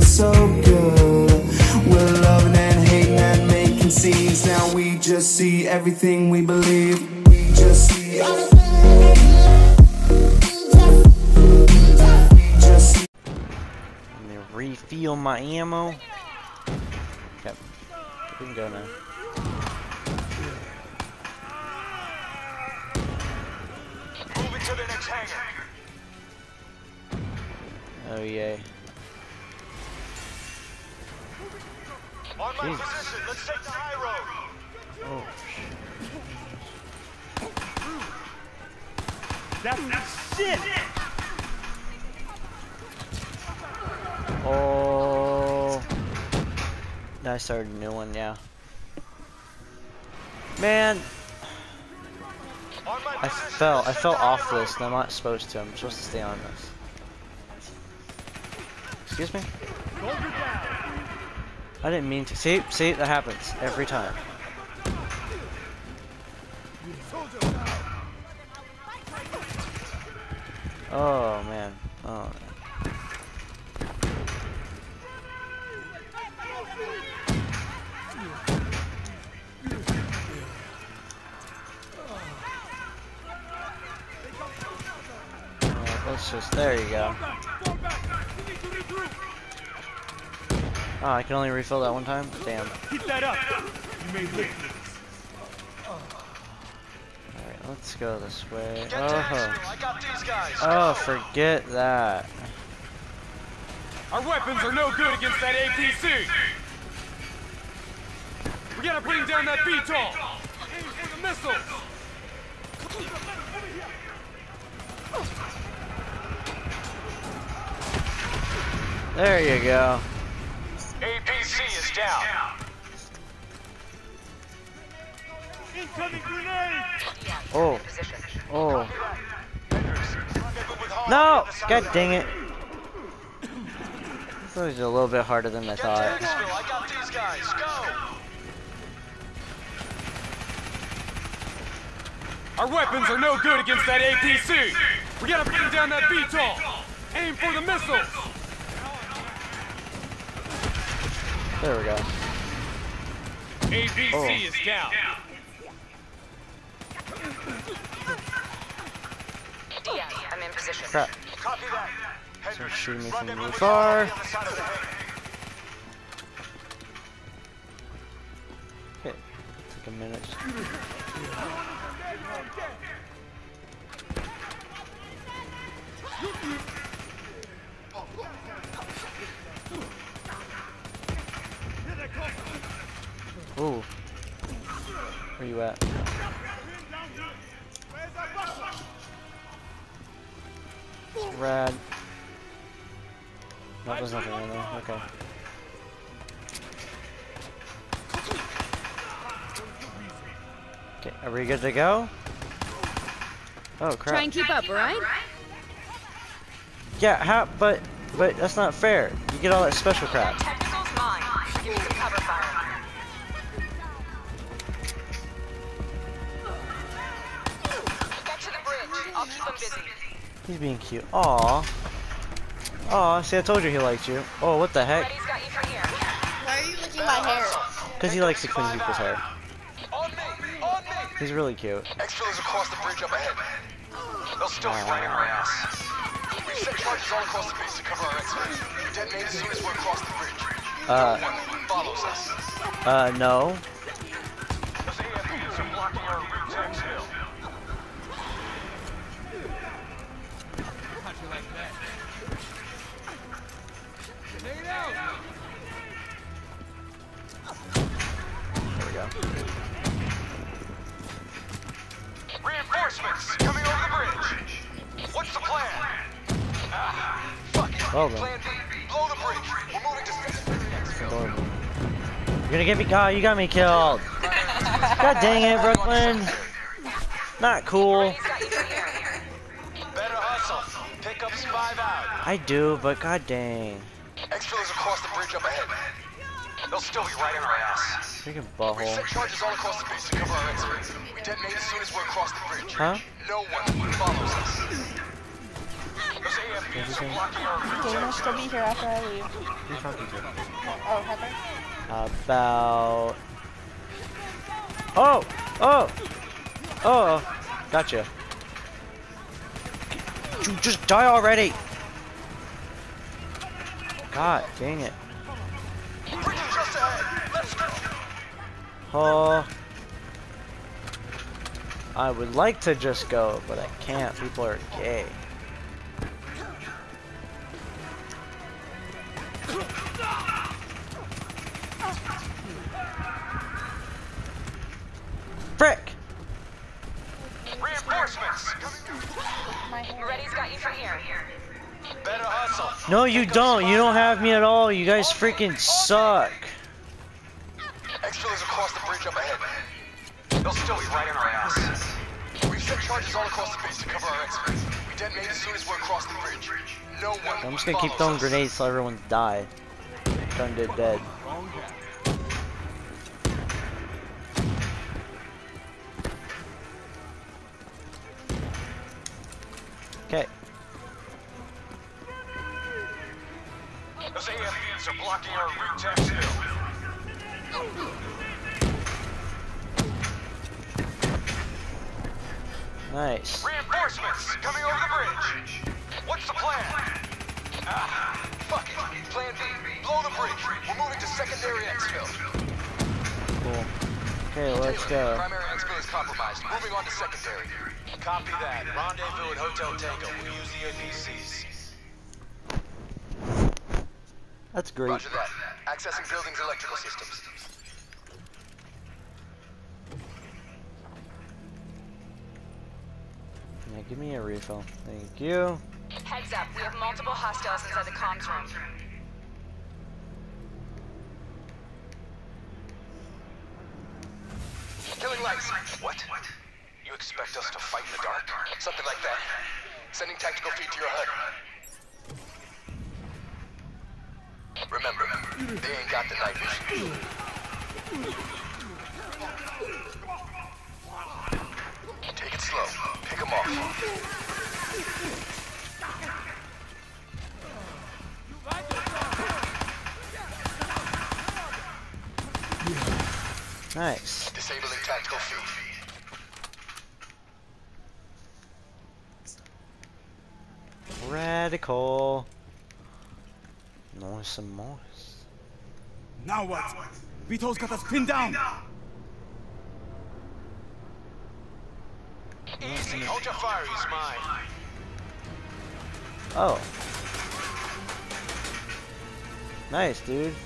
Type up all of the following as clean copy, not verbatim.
feels so good. We're loving and hating and making scenes. Now we just see everything we believe. We just see everything. Let me refill my ammo. Okay, we can go now. Moving to the next hangar. Oh yay. On my Jesus. position, let's take the high road. Oh That's shit. Oh. Now I started a new one, yeah. Man, On my I position, fell let's take the high off road. this, and I'm not supposed to. I'm supposed to stay on this. Excuse me? I didn't mean to. See, that happens every time. Oh man. Oh. Let's just, there you go. Oh, I can only refill that one time? Damn. Keep that up. You may live. Alright, let's go this way. Get to Axville. I got these guys. Oh, Go. forget that. Our weapons are no good against that APC. We gotta bring down that VTOL. Aim for the missiles. There you go. APC is down. Incoming grenade. Oh. Oh. No! God dang it. This was a little bit harder than I Get to thought. Axville. I got these guys. Go. Our weapons are no good against that APC. We gotta bring down that VTOL. Aim for the missiles. There we go. APC is down. I'm in position. Crap. Copy that. They're shooting me Run from them really moving far. on the other side of the hangar. Okay. Took a minute. Ooh. Where you at? Rad. No, there's nothing in there. Okay. Okay, are we good to go? Oh crap. Try and keep up, alright? Yeah, how? But that's not fair. You get all that special crap. Tactical's mine. Give me some cover fire. Get to the bridge. I'll keep them busy. He's being cute. Aw. Aw, see, I told you he liked you. Oh, what the heck? Freddy's got you for here. Why are you licking my hair? Because he likes to clean people's hair. On me! On me! He's really cute. Exfil is across the bridge up ahead. They'll still be right in our ass. We've set charges all across the base to cover our exfils. We detonate as soon as we're across the bridge. No one follows us. No. Those AFPs are blocking our route to Exfil. How'd you like that? Grenade out! There we go. Reinforcements coming over the bridge. What's the plan? Fuck it. Well then. Plan B. Blow the bridge. We're moving to Exfil. Adorable. You're gonna get me caught. You got me killed. God dang it, Brooklyn. Not cool. Freddy's got you for here. Better hustle. Pickups 5 out. I do, but god dang. Exfil is across the bridge up ahead. They'll still be right in our ass. Freaking We've butthole. set charges all across the base to cover our exfils. We detonate as soon as we're across the bridge. Huh? No one follows us. Those Those AFPs are blocking our Okay, reach. must still be here after I leave. Who's talking to? Oh, Heather? About... Oh! Oh! Oh! Gotcha. You just die already! God dang it. Bridge is just ahead. Let's go. Oh. I would like to just go, but I can't. People are gay. Frick! Reinforcements. My hair. Ready's got you from here. Better hustle. No, you don't. You don't have me at all. You guys freaking suck. Exfil is across the bridge up ahead. They'll still be right in our ass. We've set charges all across the base to cover our exits. We detonate as soon as we're across the bridge. No one I'm just gonna keep throwing follows us. grenades till everyone's died. Done did dead. Okay. Those AFPs are blocking our route to Exfil. Nice. Reinforcements coming over the bridge. What's the plan? Ah, fuck it. Plan B. Blow the bridge. We're moving to secondary Exfil. Cool. Okay, let's go. Primary Exfil is compromised. Moving on to secondary. Copy that. Rendezvous at Hotel Tango. We'll use the APCs. That's great. Roger that. Accessing building's electrical systems. Yeah, give me a refill. Thank you. Heads up, we have multiple hostiles inside the comms room. Killing lights. What? You expect us to fight in the dark? Something like that. Sending tactical feed to your HUD. Remember, they ain't got the night vision. Take it slow. Pick them off. Nice. Disabling tactical feed. Radical. Nice and nice. Now what? Vito's got us pinned down! Easy. Hold your fire. He's mine. Oh. Nice, dude.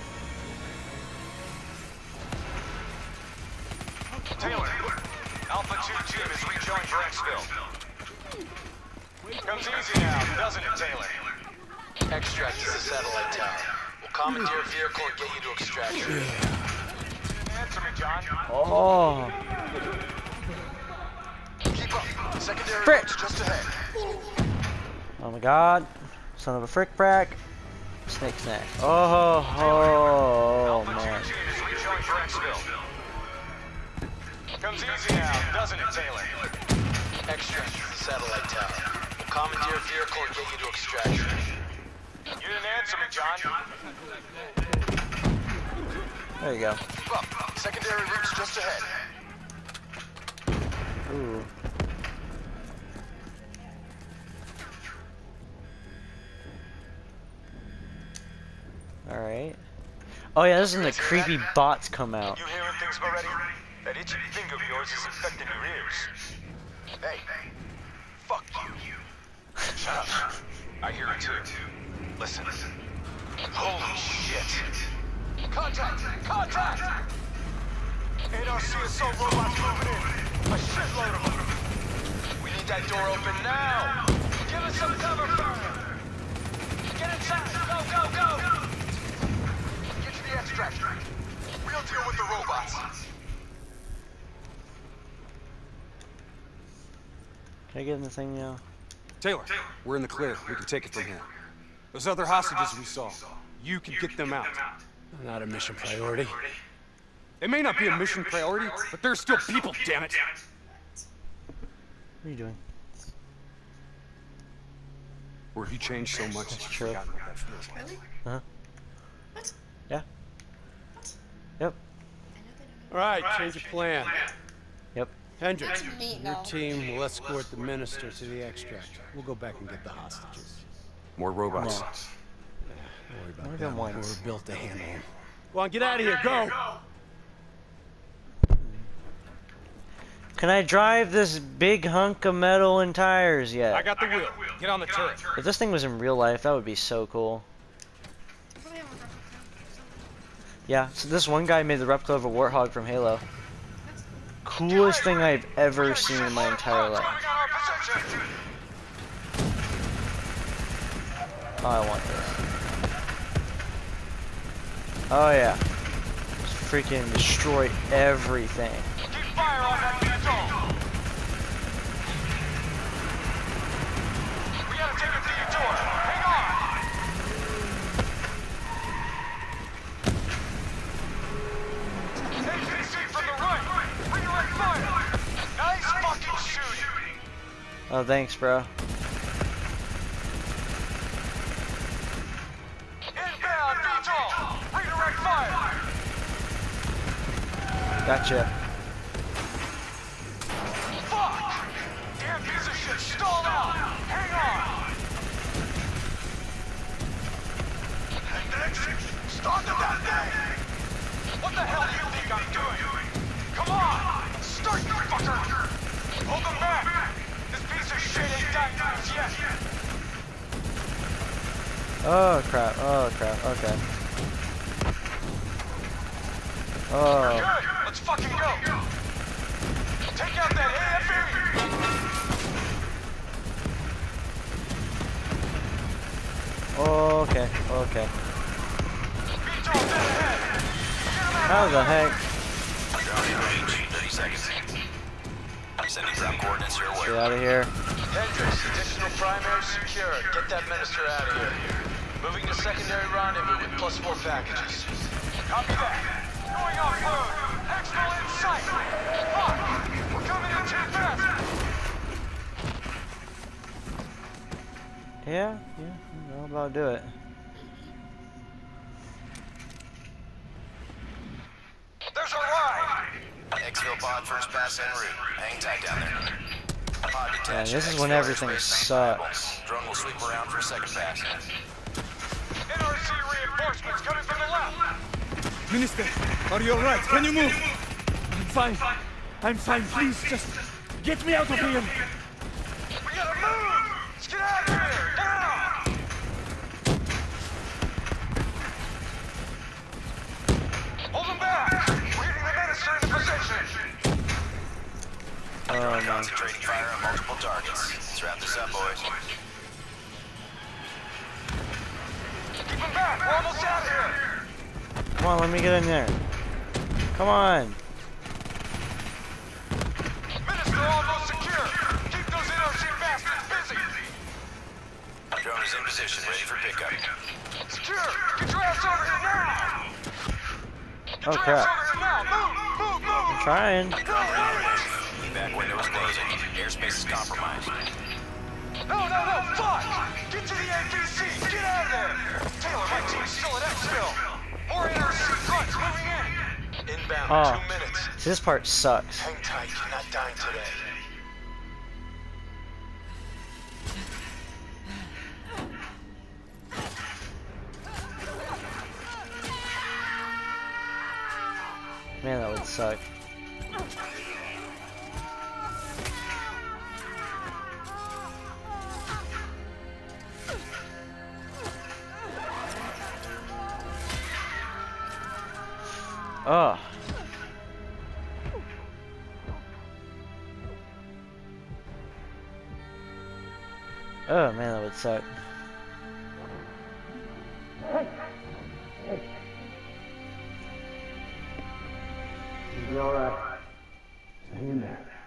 Taylor. Alpha 2 team is rejoined for Exfil. Comes easy now, doesn't it, Taylor? Extract is a satellite tower. We'll commandeer a vehicle and get you to extraction. Answer me, John. Oh. Keep up. Secondary Frick. routes just ahead. Oh my god. Son of a frick frack. Snake snack. Oh, Alpha man. 2 team is rejoined for Exfil. Comes easy now, doesn't it, Taylor? Extract is a satellite tower. We'll commandeer a vehicle and get you to extraction. You didn't answer me, John. There you go. Keep up. Secondary routes just ahead. Ooh. Alright. Oh yeah, this is when the creepy bots come out. You hearing things already? That itchy finger of yours is infecting your ears. Hey, fuck you. Shut up. I hear it too. Listen. Holy shit. Contact! Contact! NRC assault robots moving in. A shitload of them. We need that door open now. Give us some cover fire. Get inside. Go, go, go. Get to the extract. We'll deal with the robots. Can I get in the thing now? Taylor, we're in the clear. We can take it from here. Those other hostages we saw, you can get them out. Not a mission priority. It may not be a mission priority, but there's still people, damn it! What are you doing? Or have you changed so much that you've true. forgotten what that feels like? Really? Uh-huh. What? Yeah. Yep. All right, change of plan. Yep. Hendricks, Me, your no. team will escort the minister to the extract. We'll go back and get the hostages. More robots. No. Don't worry about More them. than once. We're built to handle them. Go on, get out of here. Go! Can I drive this big hunk of metal and tires yet? I got the wheel. Get on the turret. If this thing was in real life, that would be so cool. Yeah, so this one guy made the replica of a warthog from Halo. Coolest thing I've ever seen in my entire life. Oh, I want this. Oh yeah. Just freaking destroy everything. Keep fire on that VTOL. We gotta take it to your door. Hang on. APC from the right. Redirect fire. Nice fucking shooting. Oh, thanks, bro. Inbound VTOL. Redirect fire. Gotcha. Fuck! Damn piece of shit stalled out! Hang on! Hendricks, start the damn thing! What the hell do you think I'm doing? Come on! Start, you fucker! Hold them back! This piece of shit ain't died to us yet! Oh crap, oh crap, okay. Oh, Good! Let's fucking go! Take out that AFE! okay, okay. VTOL dead ahead! How the heck? Drone in range, 30 seconds. Sending ground coordinates your Get way. out of here. Hendricks, additional primary secure. Get that minister out of here. Moving to secondary rendezvous with +4 packages. Copy that. Going off road. Exfil in sight. Fuck! We're coming in too fast. Yeah, I'll about do it. There's a ride. Exfil pod first pass en route. Hang tight down there. Pod Yeah, detached. this is when Exfil everything airspace sucks. Drone will sweep around for a second pass. NRC reinforcements coming from the left. Minister, are you alright? Can you move? I'm fine. I'm fine. Please, just get me out of here. We gotta move. Let's get out of here. Now. Hold them back. We're getting the minister into position. Oh man. Concentrating fire on multiple targets. Let's wrap this up, boys. Keep them back. We're almost out here. Come on, let me get in there. Come on. Minister almost secure. Keep those NRC bastards busy. Drone is in position, ready for pickup. Secure. Get your ass over here now. Get Oh your crap. ass over here now. Move, move, I'm move. trying. Evac window is closing. Airspace is compromised. No, no, no. Fuck. Get to the APC. Get out of there. Taylor, my team's still at Exfil. More NRC fronts moving in. Inbound, Oh. 2 minutes. See, this part sucks. Hang tight, you're not dying today. Man, that would suck. Oh. Oh man, that would suck. You'll be alright. Hang in there.